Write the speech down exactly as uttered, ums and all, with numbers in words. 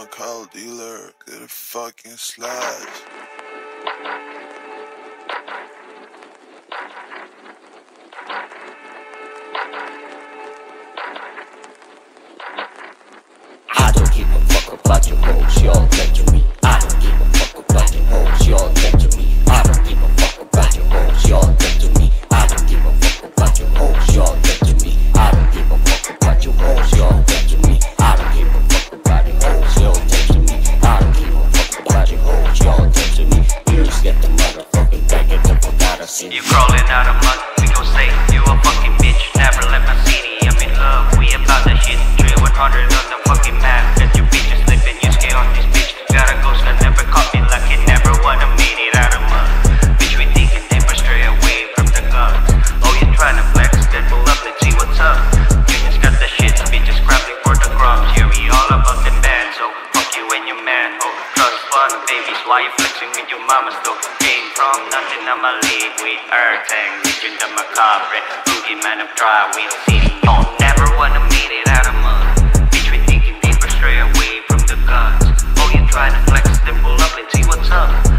call dealer, get a fucking slash. I don't give a fuck about your hoes, y'all dead to me. I don't give a fuck about your hoes, y'all dead to me. I don't give a fuck about your hoes, y'all dead to me. I don't give a fuck about your hoes, y'all dead to me. I don't give a fuck about your hoes, y'all dead to me. I don't give a fuck about your hoes, y'all dead to me. I don't give a fuck about your hoes, y'all dead to me. You just get the motherfucking bag and don't forget us. You crawling out of mud, we gon' say you a fucking bitch. Never left my city, I'm in love, we about that shit. three one hundred on the fucking map. Let your bitches slip and you skate on this bitch. Got a ghost that never caught me like it never wanna made it out of mud. Bitch, we thinking they must stray away from the guns. Oh, you tryna flex, then pull up and see what's up. You just got the shit, bitches scrapping for the crumbs. Yeah, we all about the band, so fuck you and your man. Oh, trust fun, babies, why you flexing with your mama still? Came from nothing, I'ma lead with Earthang, Legion the Macabre, Boogie Man of Dry Wheel City. Oh, never wanna made it out of mud. Bitch, we thinking deeper, stray away from the guns. Oh, you tryna flex, then pull up and see what's up.